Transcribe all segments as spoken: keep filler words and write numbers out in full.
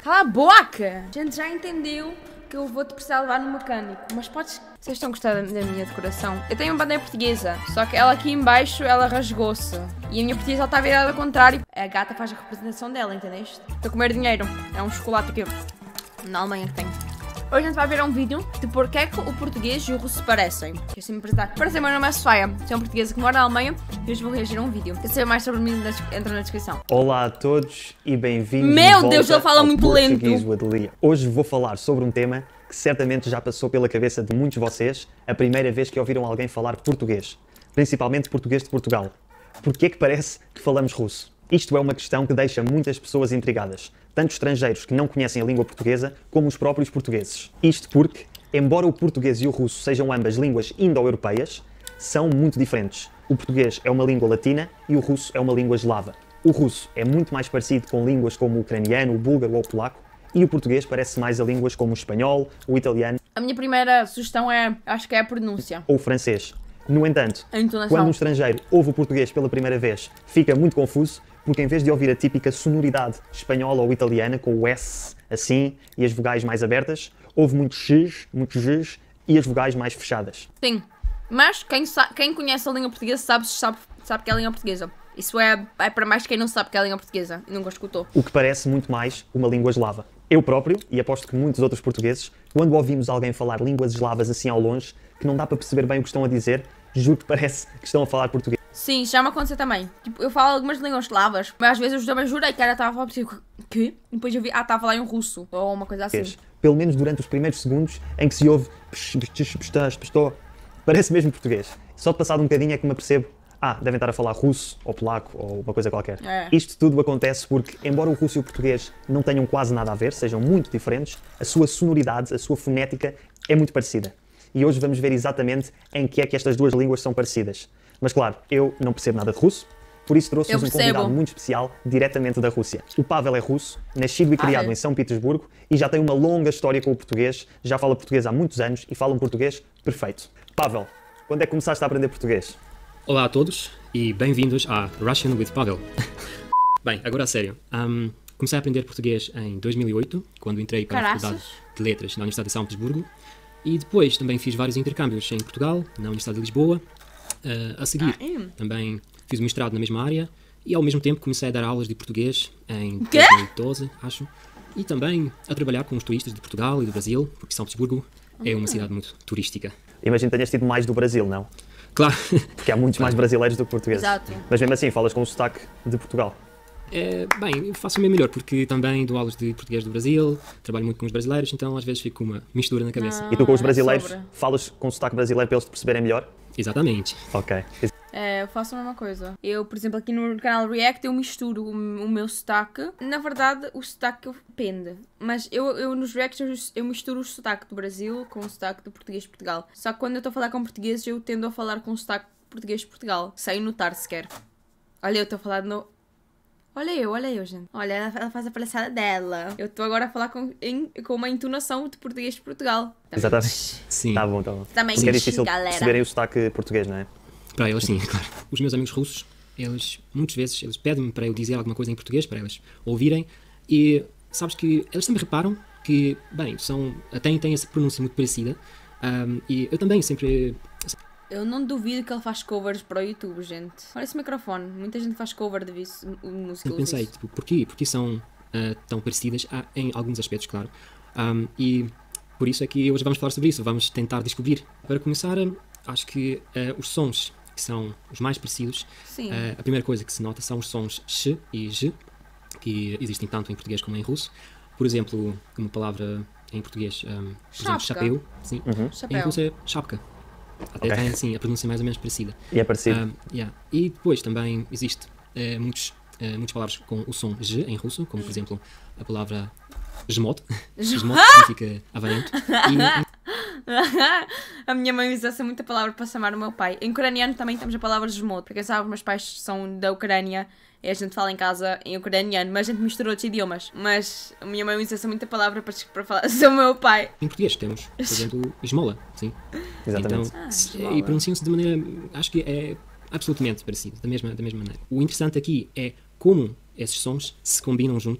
Cala a boca! A gente já entendeu que eu vou-te precisar levar no mecânico, mas podes... Vocês estão gostando da minha decoração? Eu tenho uma bandeira portuguesa, só que ela aqui em baixo, ela rasgou-se. E a minha portuguesa está virada ao contrário. A gata faz a representação dela, entendeste? Estou a comer dinheiro. É um chocolate aqui na Alemanha que tenho. Hoje a gente vai ver um vídeo de porque é que o português e o russo se parecem. Quer se me apresentar? Prazer, meu nome é Sofia. Sou uma portuguesa que mora na Alemanha e hoje vou reagir a um vídeo. Quer saber mais sobre mim? Entra na descrição. Olá a todos e bem-vindos. Meu Deus, ele fala muito lento. Hoje vou falar sobre um tema que certamente já passou pela cabeça de muitos de vocês a primeira vez que ouviram alguém falar português, principalmente português de Portugal. Porquê é que parece que falamos russo? Isto é uma questão que deixa muitas pessoas intrigadas, tanto estrangeiros que não conhecem a língua portuguesa, como os próprios portugueses. Isto porque, embora o português e o russo sejam ambas línguas indo-europeias, são muito diferentes. O português é uma língua latina e o russo é uma língua eslava. O russo é muito mais parecido com línguas como o ucraniano, o búlgaro ou o polaco, e o português parece mais a línguas como o espanhol, o italiano... A minha primeira sugestão é, acho que é a pronúncia. ...ou o francês. No entanto, a quando um estrangeiro ouve o português pela primeira vez, fica muito confuso, porque em vez de ouvir a típica sonoridade espanhola ou italiana, com o S assim e as vogais mais abertas, ouve muito X, muito Gs e as vogais mais fechadas. Sim, mas quem, quem conhece a língua portuguesa sabe, sabe, sabe que é a língua portuguesa. Isso é, é para mais quem não sabe que é a língua portuguesa e nunca escutou. O que parece muito mais uma língua eslava. Eu próprio, e aposto que muitos outros portugueses, quando ouvimos alguém falar línguas eslavas assim ao longe, que não dá para perceber bem o que estão a dizer, juro que parece que estão a falar português. Sim, já me aconteceu também. Tipo, eu falo algumas línguas eslavas, mas às vezes eu também jurei que era estava a falar português. Que? E depois eu vi, ah, estava a falar em russo, ou uma coisa assim. Pelo menos durante os primeiros segundos em que se ouve parece mesmo português. Só de passado um bocadinho é que me apercebo, ah, devem estar a falar russo, ou polaco, ou uma coisa qualquer. É. Isto tudo acontece porque, embora o russo e o português não tenham quase nada a ver, sejam muito diferentes, a sua sonoridade, a sua fonética é muito parecida. E hoje vamos ver exatamente em que é que estas duas línguas são parecidas. Mas claro, eu não percebo nada de russo, por isso trouxe-vos um convidado muito especial, diretamente da Rússia. O Pavel é russo, nascido e criado ah, é? em São Petersburgo e já tem uma longa história com o português, já fala português há muitos anos e fala um português perfeito. Pavel, quando é que começaste a aprender português? Olá a todos e bem-vindos a Russian with Pavel. Bem, agora a sério. Um, comecei a aprender português em dois mil e oito, quando entrei para Caraças. a Faculdade de Letras na Universidade de São Petersburgo. E depois também fiz vários intercâmbios em Portugal, na Universidade de Lisboa. Uh, a seguir, ah, é? também fiz um mestrado na mesma área e ao mesmo tempo comecei a dar aulas de português em dois mil e doze, acho. E também a trabalhar com os turistas de Portugal e do Brasil, porque São Petersburgo uhum. é uma cidade muito turística. Imagino que tenhas tido mais do Brasil, não? Claro. Porque há muitos claro. mais brasileiros do que portugueses. Exato. Mas mesmo assim, falas com o sotaque de Portugal. É, bem, eu faço o meu melhor, porque também dou aulas de português do Brasil, trabalho muito com os brasileiros, então às vezes fico com uma mistura na cabeça. Ah, e tu com os brasileiros, sobre. falas com o sotaque brasileiro para eles te perceberem melhor? Exatamente. Ok. É, eu faço a mesma coisa. Eu, por exemplo, aqui no canal React, eu misturo o, o meu sotaque. Na verdade, o sotaque depende. Mas eu, eu nos Reacts, eu, eu misturo o sotaque do Brasil com o sotaque do português de Portugal. Só que quando eu estou a falar com portugueses, eu tendo a falar com o sotaque português de Portugal. Sem notar sequer. Olha, eu estou a falar no... Olha eu, olha eu, gente. Olha, ela, ela faz a palhaçada dela. Eu estou agora a falar com, em, com uma entonação de português de Portugal. Também. Exatamente. Sim. Tá bom, tá bom. Também Porque é difícil galera. perceberem o sotaque português, não é? Para eles, sim, claro. Os meus amigos russos, eles, muitas vezes, eles pedem-me para eu dizer alguma coisa em português, para eles ouvirem, e sabes que eles também reparam que, bem, são, têm, têm essa pronúncia muito parecida, um, e eu também sempre... Eu não duvido que ele faz covers para o YouTube, gente. Olha esse microfone, muita gente faz cover de vis, música. Eu pensei, tipo, porquê? Porque são uh, tão parecidas ah, em alguns aspectos, claro. Um, e por isso é que hoje vamos falar sobre isso, vamos tentar descobrir. Para começar, acho que uh, os sons que são os mais parecidos, uh, a primeira coisa que se nota são os sons sh e j, que existem tanto em português como em russo. Por exemplo, uma palavra em português, um, por exemplo, chapéu, sim. Uhum. Em russo é chapka. Até okay. tem assim, a pronúncia mais ou menos parecida. E é parecido. Um, yeah. E depois também existe uh, muitos, uh, muitas palavras com o som G em russo, como por exemplo a palavra jmot. Jmot significa avarento. E... A minha mãe usa essa muita palavra para chamar o meu pai. Em ucraniano também temos a palavra jmot. Para quem sabe, os meus pais são da Ucrânia e a gente fala em casa em ucraniano, mas a gente mistura outros idiomas. Mas a minha mãe usa essa muita palavra para, para falar sobre o meu pai. Em português temos, por exemplo, esmola, sim. Exatamente. Então, ah, se, e pronunciam-se de maneira, acho que é absolutamente parecido, da mesma, da mesma maneira. O interessante aqui é como esses sons se combinam juntos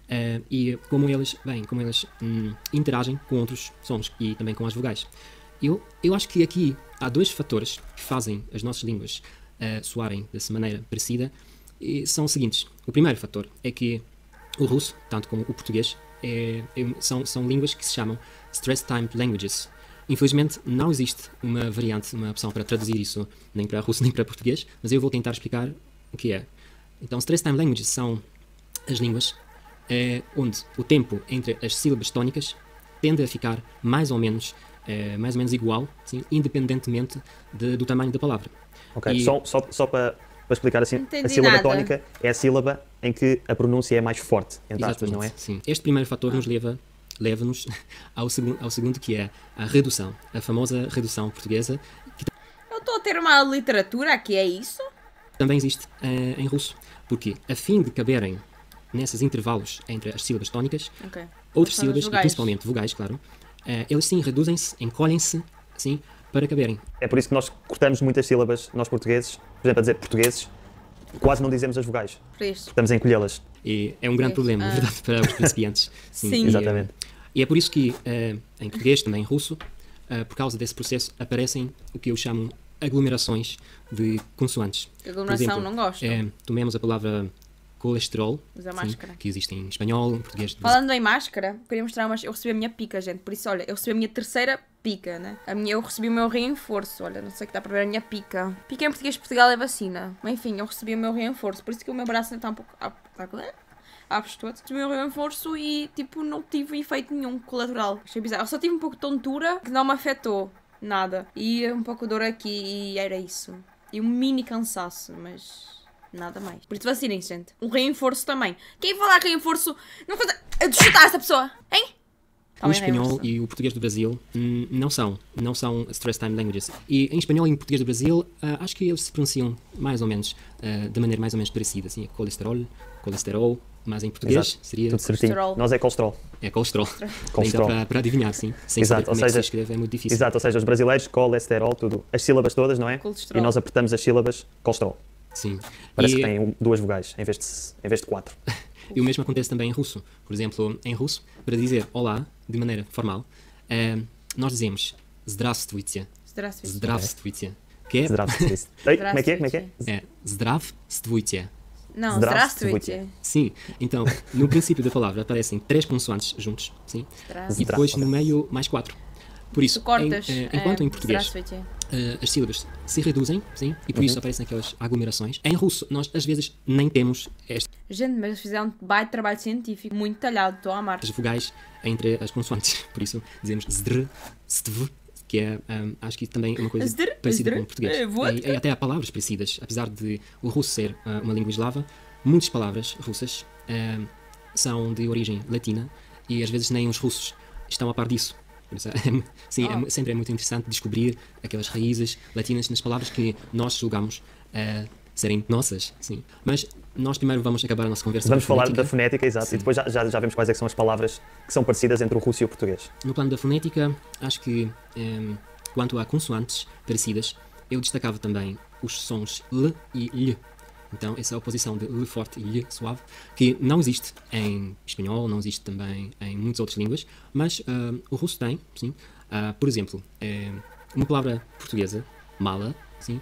Uh, e como eles, bem, como eles hum, interagem com outros sons e também com as vogais. Eu, eu acho que aqui há dois fatores que fazem as nossas línguas uh, soarem dessa maneira parecida, e são os seguintes. O primeiro fator é que o russo, tanto como o português, é, é, são, são línguas que se chamam Stress Time Languages. Infelizmente não existe uma variante, uma opção para traduzir isso nem para russo nem para português, mas eu vou tentar explicar o que é. Então, Stress Time Languages são as línguas é, onde o tempo entre as sílabas tónicas tende a ficar mais ou menos, é, mais ou menos igual, sim, independentemente de, do tamanho da palavra. Ok, E- só, só, só para, para explicar assim, Entendi a sílaba nada. tónica é a sílaba em que a pronúncia é mais forte, entre aspas, não é? Sim. Este primeiro fator nos leva leva-nos ao, segun, ao segundo, que é a redução, a famosa redução portuguesa, que Eu estou a ter uma literatura aqui, é isso? também existe eh, em russo, porque a fim de caberem nesses intervalos entre as sílabas tónicas, Ok. outras São as sílabas, e vogais. principalmente vogais, claro, eh, eles sim reduzem-se, encolhem-se, sim, para caberem. É por isso que nós cortamos muitas sílabas, nós portugueses, por exemplo, a dizer portugueses, quase não dizemos as vogais, Por isso. estamos a encolhê-las. E é um grande Pois, problema, na ah. verdade, para os principiantes. Sim. E, eh, Exatamente. E é por isso que eh, em português, também em russo, eh, por causa desse processo, aparecem o que eu chamo aglomerações de consoantes. Aglomeração Por exemplo, não gosto. eh, tomemos a palavra colesterol, Usa sim, máscara. que existe em espanhol, em português. de- Falando em máscara, queria mostrar, mas eu recebi a minha pica, gente. Por isso, olha, eu recebi a minha terceira pica, né? A minha, eu recebi o meu reforço. Olha, não sei que dá para ver a minha pica. Pica em português de Portugal é vacina. Mas enfim, eu recebi o meu reforço. Por isso que o meu braço ainda está um pouco. Ah, tá, abres todo. Recebi o meu reforço e, tipo, não tive efeito nenhum colateral. Achei bizarro. Eu só tive um pouco de tontura que não me afetou nada. E um pouco de dor aqui e era isso. E um mini cansaço, mas. Nada mais. Por isso vacinem-se, gente. Um reforço também. Quem falar reforço não consegue. De chutar essa pessoa, hein? O Também espanhol reforço. e o português do Brasil hum, não são, não são stress time languages. E em espanhol e em português do Brasil, ah, acho que eles se pronunciam mais ou menos, ah, de maneira mais ou menos parecida, assim, é colesterol, colesterol, mas em português Exato. seria Tudo certinho. Colesterol. Nós é colesterol. é colesterol. Colesterol. Então, para, para adivinhar, sim, sem Exato, saber como ou é que se seja- escreve, é muito difícil. Exato, ou seja, os brasileiros, colesterol, tudo. As sílabas todas, não é? Colesterol. E nós apertamos as sílabas, colesterol. Sim. Parece E- que tem um- duas vogais em vez de, em vez de quatro. E o mesmo acontece também em russo. Por exemplo, em russo, para dizer olá, de maneira formal, eh, nós dizemos здравствуйте, Здравствуйте. здравствуйте, que é, Zdravstvuyte. Ei, como é que é? Como é que é? é здравствуйте. Não, Здравствуйте. здравствуйте. Sim, então, no princípio da palavra aparecem três consoantes juntos, sim, Здравствуйте. e depois no meio mais quatro. Por isso, Tu cortas. em, eh, enquanto é, em português Здравствуйте. eh, as sílabas se reduzem, sim, e por Uhum. isso aparecem aquelas aglomerações, em russo nós às vezes nem temos estas Gente, mas eles fizeram um baita trabalho científico. Muito talhado, estou a amar. vogais entre as consoantes, por isso dizemos zdr, stv, que é, ahm, acho que também é uma coisa Zdr, parecida zdr, com o português. eh, vodka. E, e até há palavras parecidas, apesar de o russo ser ah, uma língua eslava, muitas palavras russas ahm, são de origem latina e às vezes nem os russos estão a par disso. Por isso, é mu- sim, é Oh. mu- sempre é muito interessante descobrir aquelas raízes latinas nas palavras que nós julgamos ah, serem nossas, sim. Mas nós primeiro vamos acabar a nossa conversa Vamos com a falar fonética. da fonética, exato, Sim. e depois já, já, já vemos quais é que são as palavras que são parecidas entre o russo e o português. No plano da fonética, acho que em, quanto a consoantes parecidas, eu destacava também os sons L e L. Então, essa oposição de L forte e L suave, que não existe em espanhol, não existe também em muitas outras línguas, mas ah, o russo tem, sim. Ah, por exemplo, eh, uma palavra portuguesa, mala, sim,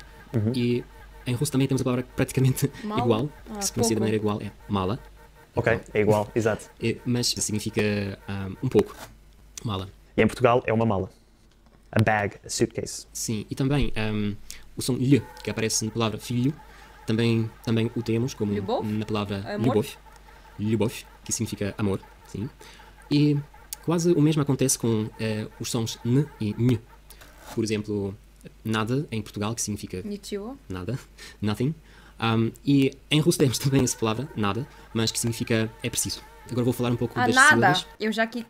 e em russo também temos a palavra praticamente Mala? igual, Ah, que se pronuncia de pouco. maneira igual, é mala, Ok? É igual, exato. eh, mas significa ah, um pouco, mala. E em Portugal é uma mala. A bag, a suitcase. Sim, e também um, o som lhe, que aparece na palavra filho, também, também o temos como Любовь? na palavra Amor? любовь, любовь, que significa amor, sim. E quase o mesmo acontece com eh, os sons n e n. Por exemplo, nada em Portugal, que significa Ничего. nada, nothing. Um, e em russo temos também essa palavra, nada, mas que significa é preciso. Agora vou falar um pouco Ah, das nada. sílabas. Eu já aqui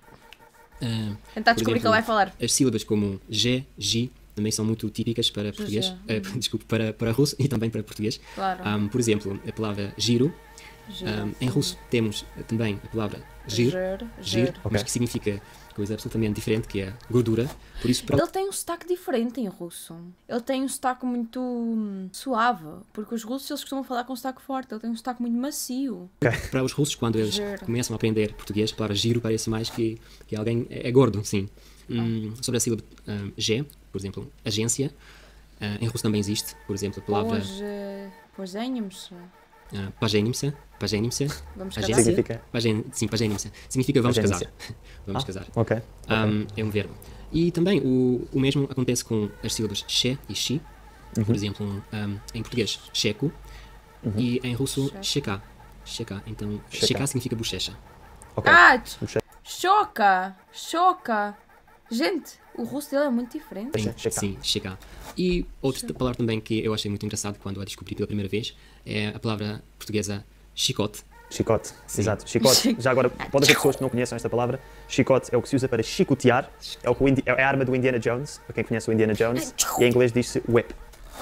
Ah, tentar Por descobrir o que exemplo, ele vai falar. as sílabas como G, G também são muito típicas para português, eh, desculpe, para, para russo e também para português. Claro. Um, por exemplo, a palavra giro Giro. Um, em russo temos também a palavra gir, Gir, gir, gir. mas que significa coisa absolutamente diferente, que é gordura. Por isso, para, Ele tem um sotaque diferente em russo. Ele tem um sotaque muito hum, suave. Porque os russos eles costumam falar com um sotaque forte. Ele tem um sotaque muito macio. para os russos, quando eles Giro. começam a aprender português, a palavra giro parece mais que, que alguém é, é gordo, sim. Hum, sobre a sílaba um, G, por exemplo, agência, uh, em russo também existe, por exemplo, a palavra Hoje, pois ganhamos. uh, paženimся, paženimся, Vamos agência, casar. Significa? pagen, sim, paženimся, significa vamos Paženimся. casar. Vamos Ah, casar. Ok. Um, é um verbo. E também o, o mesmo acontece com as sílabas che e chi. Por exemplo, um, em português, checo, e em russo, cheka. Cheka. Então, Cheka. cheka significa bochecha. Ok. Ah, Puxa. choca! Choca! Gente, o russo dele é muito diferente. Deixa- cheka. Sim, cheka. E outra palavra também que eu achei muito engraçado quando a descobri pela primeira vez é a palavra portuguesa chicote. Chicote, exato. Chicote. Chico- Já agora, pode haver pessoas que não conheçam esta palavra. Chicote é o que se usa para chicotear. É, o que o Indi- é a arma do Indiana Jones, para quem conhece o Indiana Jones. E em inglês diz-se whip.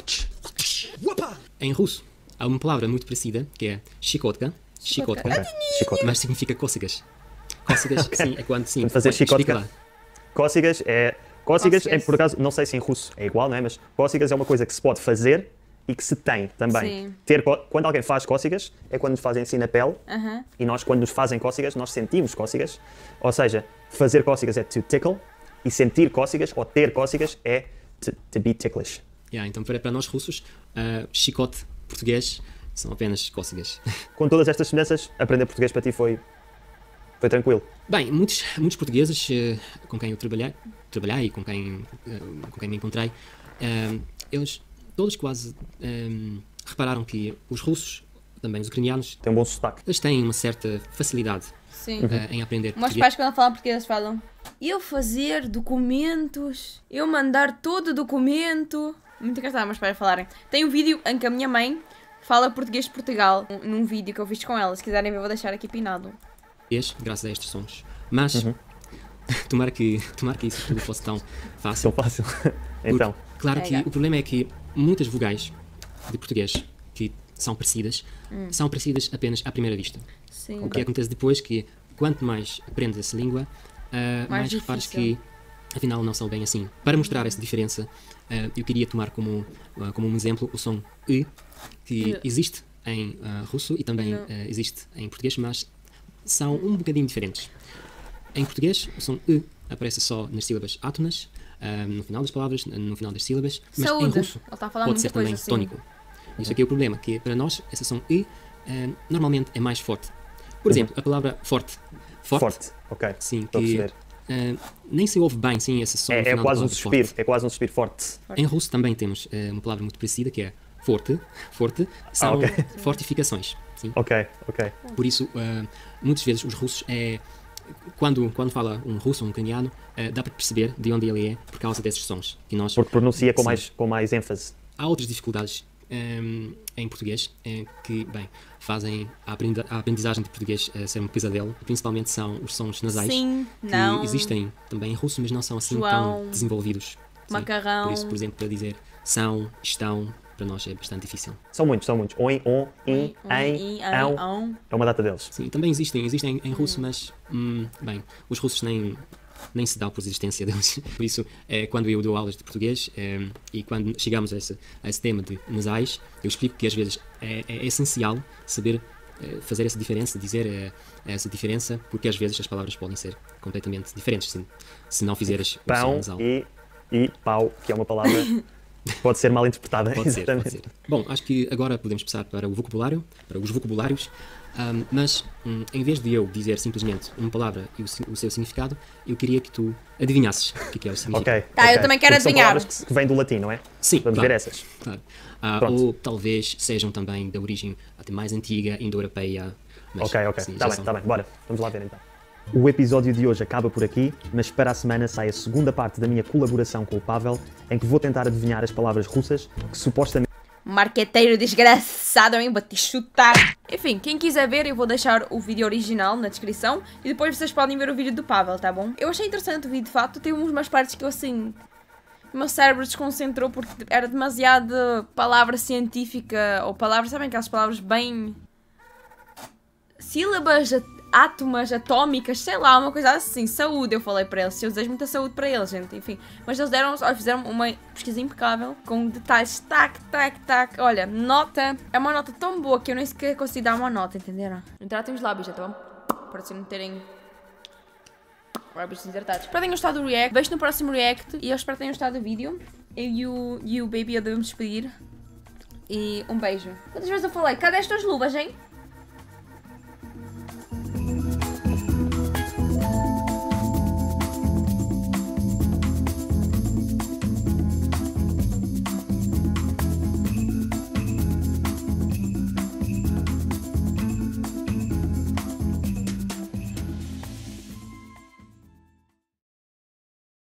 Em russo, há uma palavra muito parecida que é chicotka, chicotka, Ok. Chicote. mas significa cócegas. Cócegas, sim, é quando sim. Quando fazer Pois, explica chicotka. lá. Cócegas é. Cócegas, Cócegas. em, por acaso, não sei se em russo é igual, não é? Mas cócegas é uma coisa que se pode fazer e que se tem também. Sim. Ter, có- quando alguém faz cócegas, é quando nos fazem assim na pele. Aham. E nós, quando nos fazem cócegas, nós sentimos cócegas. Ou seja, fazer cócegas é to tickle. E sentir cócegas, ou ter cócegas, é to, to be ticklish. Yeah, então, para, para nós russos, uh, chicote português são apenas cócegas. Com todas estas semelhanças, aprender português para ti foi, foi tranquilo. Bem, muitos, muitos portugueses eh, com quem eu trabalhei, trabalhei e com quem, eh, com quem me encontrei, eh, eles todos quase eh, repararam que os russos, também os ucranianos, Tem um bom sotaque. eles têm uma certa facilidade Sim. eh, em aprender Meus português. pais, quando falam português, eles falam: eu fazer documentos, eu mandar todo o documento. Muito engraçado, meus pais falarem. Tem um vídeo em que a minha mãe fala português de Portugal, num vídeo que eu fiz com ela. Se quiserem ver, vou deixar aqui pinado. Graças a estes sons. Mas, tomara, que, tomara que isso tudo fosse tão fácil. Tão fácil. Porque, Então, claro que É. o problema é que muitas vogais de português que são parecidas, são parecidas apenas à primeira vista. Sim. O que acontece depois é que quanto mais aprendes essa língua, ah, mais, Mais repares difícil. que afinal não são bem assim. Para mostrar essa diferença, ah, eu queria tomar como, ah, como um exemplo o som E, que E. existe em ah, russo e também Não. ah, existe em português, mas são um bocadinho diferentes. Em português, o som E aparece só nas sílabas átonas, ah, no final das palavras, no final das sílabas, mas em Saúde. russo Ele está a falar pode muita ser também coisa assim. tónico. Isso aqui é o problema, que para nós essa som E eh, normalmente é mais forte. Por exemplo, a palavra forte. Forte, forte. Ok. sim, Estou a que perceber. eh, nem se ouve bem sim esse som no É, é final da quase um palavra suspiro. forte. É quase um suspiro forte. Em russo também temos eh, uma palavra muito parecida que é forte. Forte são Ah, ok. fortificações. Sim? Ok, ok. Por isso, eh, muitas vezes os russos, é, quando, quando fala um russo ou um ucraniano, eh, dá para perceber de onde ele é por causa desses sons. E nós, Porque pronuncia com Sim. mais, com mais ênfase. há outras dificuldades ehm, em português eh, que, bem, fazem a, aprenda- a aprendizagem de português eh, ser um pesadelo. Principalmente são os sons nasais, Sim, que não. existem também em russo, mas não são assim João, tão desenvolvidos. Sim. macarrão. Por isso, por exemplo, para dizer são, estão, para nós é bastante difícil. São muitos, são muitos. Oin, on, in, Um, em, em, ão. ão. É uma data deles. Sim, também existem, existem em russo, mas, hum, bem, os russos nem, nem se dão por existência deles. Por isso, é, quando eu dou aulas de português é, e quando chegamos a esse, a esse tema de nasais, eu explico que às vezes é, é essencial saber é, fazer essa diferença, dizer é, essa diferença, porque às vezes as palavras podem ser completamente diferentes se, se não fizeres o som Pão nasal. e, e pau, que é uma palavra que pode ser mal interpretada. Pode ser, pode Exatamente. ser. Bom, acho que agora podemos passar para o vocabulário, para os vocabulários, Ahm, mas hum, em vez de eu dizer simplesmente uma palavra e o, si- o seu significado, eu queria que tu adivinhasses o que é, que é o significado. Ok. Tá, eu ok. também quero Porque são adivinhar. palavras que, se- que vêm do latim, não é? Sim, Vamos claro, ver essas. claro. Ah, Pronto. ou talvez sejam também da origem até mais antiga, indo-europeia. mas, Ok, ok. sim, Está já bem, são. está bem. Bora. Vamos lá ver então. O episódio de hoje acaba por aqui, mas para a semana sai a segunda parte da minha colaboração com o Pavel, em que vou tentar adivinhar as palavras russas que supostamente Marqueteiro desgraçado, hein? Vou te chutar. Enfim, quem quiser ver, eu vou deixar o vídeo original na descrição e depois vocês podem ver o vídeo do Pavel, tá bom? Eu achei interessante o vídeo, de facto. Tem umas partes que eu assim. O meu cérebro desconcentrou porque era demasiada palavra científica ou palavras, sabem aquelas palavras bem. sílabas átomas atómicas, sei lá, uma coisa assim, saúde, eu falei para eles, se eu desejo muita saúde para eles, gente, enfim. Mas eles deram, olha, fizeram uma pesquisa impecável, com detalhes, tac, tac, tac, olha, nota, é uma nota tão boa que eu nem sequer consigo dar uma nota, entenderam? Tratem os lábios, já estão? Para se não terem lábios desidratados. Espero que tenham gostado do react, vejo no próximo react e eu espero que tenham gostado do vídeo. Eu e o, e o baby devemos despedir. E um beijo. Quantas vezes eu falei? Cadê estas luvas, hein?